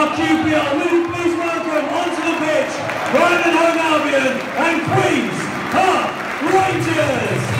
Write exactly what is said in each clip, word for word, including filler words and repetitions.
our Q P R, will you please welcome onto the pitch Brighton&Holve Ablion and Queens Park Rangers.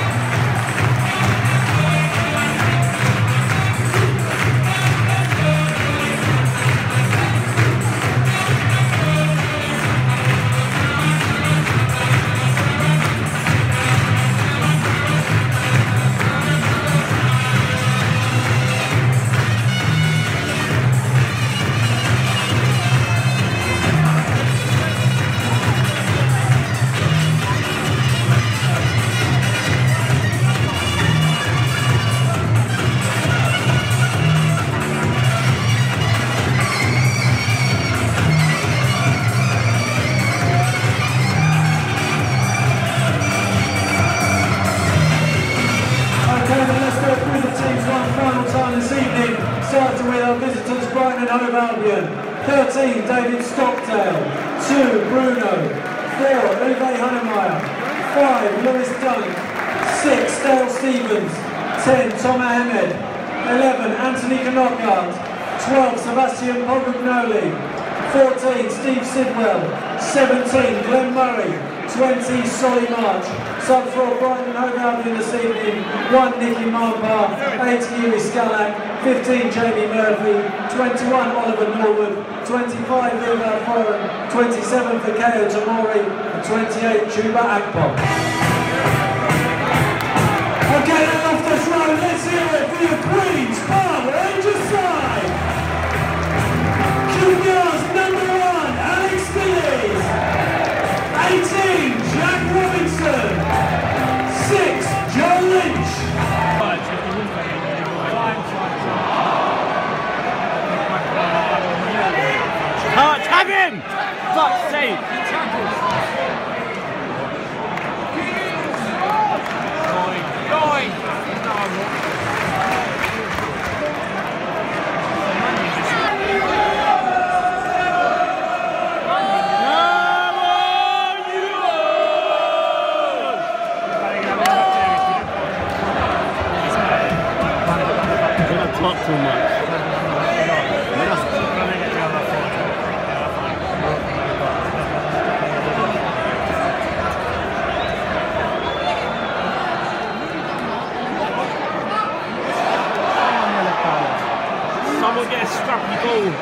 Starting with our visitors, Brighton&Holve Ablion. thirteen, David Stockdale. two, Bruno. four, Uwe Hannemeyer. five, Lewis Dunk. six, Dale Stevens. ten, Tom Ahmed. eleven, Anthony Knockout. twelve, Sebastian Pogognoli. fourteen, Steve Sidwell. seventeen, Glenn Murray. twenty, Solly March. Sub for Brighton&Holve Ablion this evening. one, Nicky Marpar. eight, Yuri Scalak. fifteen, Jamie Murphy. twenty-one, Oliver Norwood. twenty-five, Uwe Foran. twenty-seven, Fikayo Tamori. And twenty-eight, Chuba Akpom. Okay, then off this road, let's hear it for your Queens Park Rangers side. Q P R's number one, Alex Dillies. eighteen, Jack Robinson. six, Joe Lynch. Oh, tag him! Fuck's sake! Going, going! Talk too much. Someone get a scrappy goal.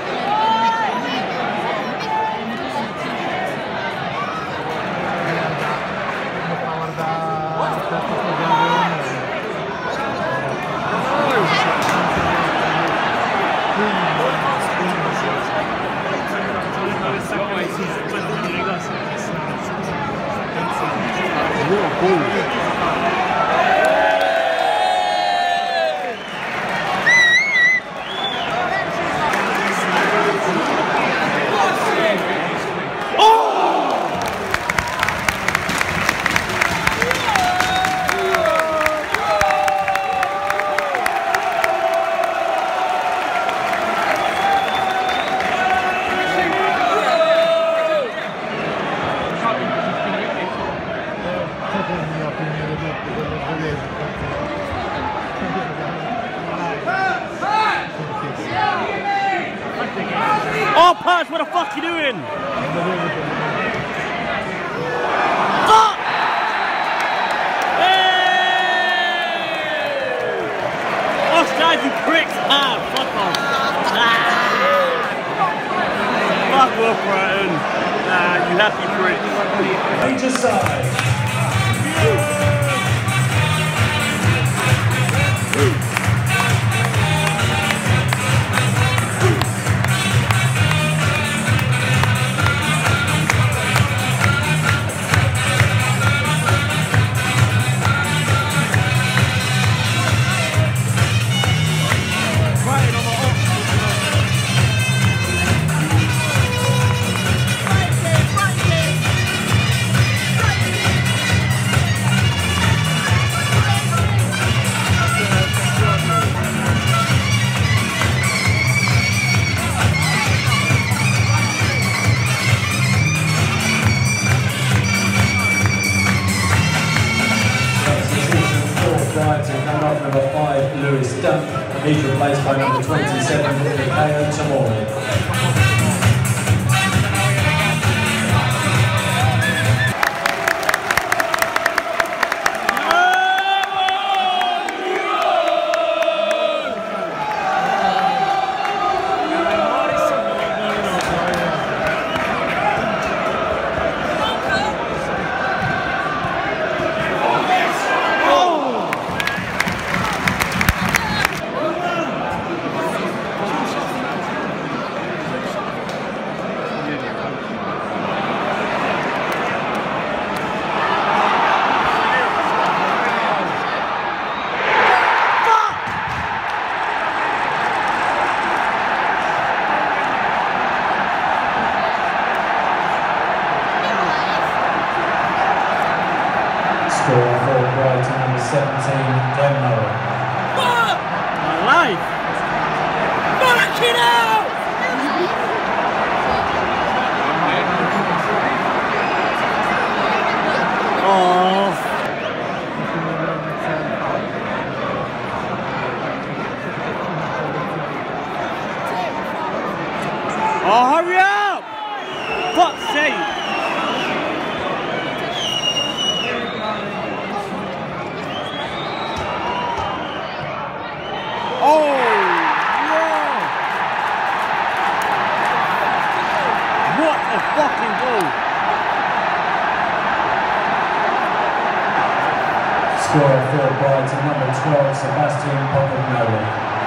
Oh, Purse, what the fuck you doing? Fuck! Hey! Offside, you pricks! Ah, fuck off! Ah. Fuck off, Brighton! Nah, you happy pricks! Rangers side. Brighton coming off number five, Lewis Dunk. He's replaced by number twenty-seven, Fikayo Tamori. seventeen, Glenmurray. Alive! Mark it out! Oh. Oh, hurry up! Fuck's sake! Oh, yeah! What a fucking goal! Scorer for Brighton, number twelve, Sebastian Pocognoli.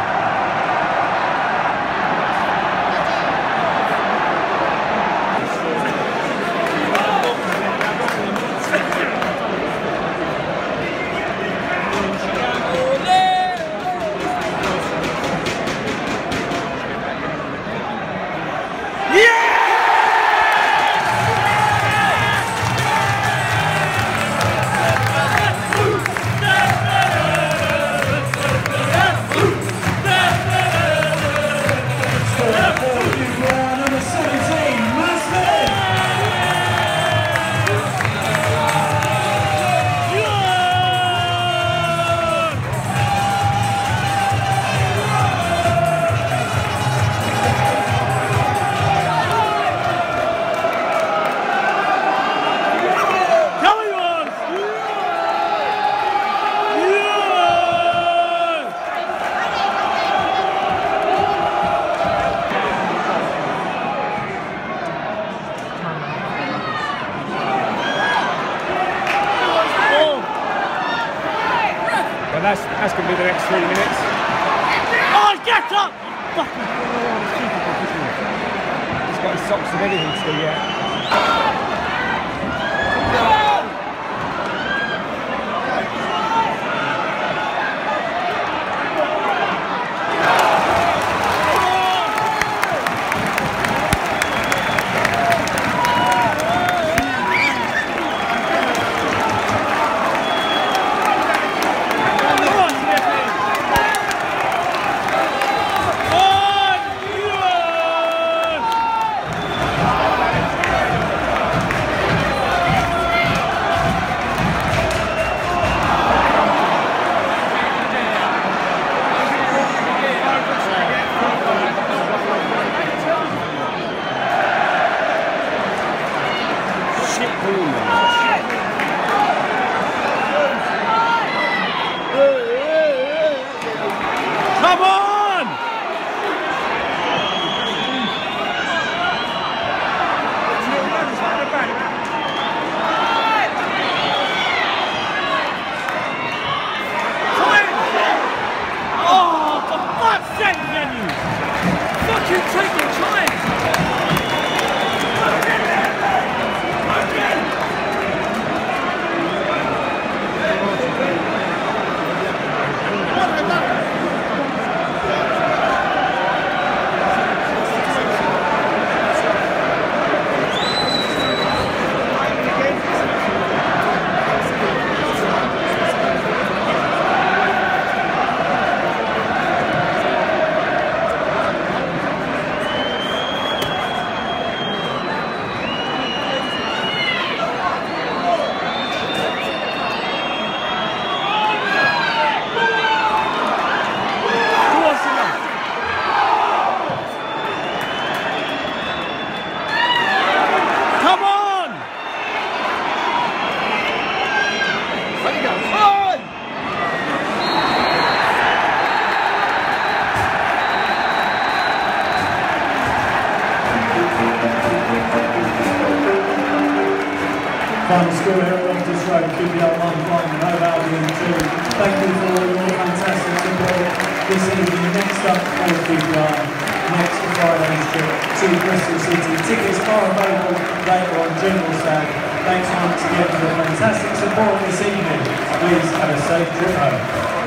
That's, that's going to be the next three minutes. Oh, get up! Fucking He's got his socks and everything still yet. Come on! Oh, for fuck's sake, Jenny! Fucking take your time! Final score here at Loftus Road, Q B L one, Brighton&Holve Ablion two. Thank you for all your fantastic support this evening. Next up for Q B R, next Friday's trip to Bristol City. Tickets are available later on General Stand. Thanks once again for the fantastic support this evening. Please have a safe trip home.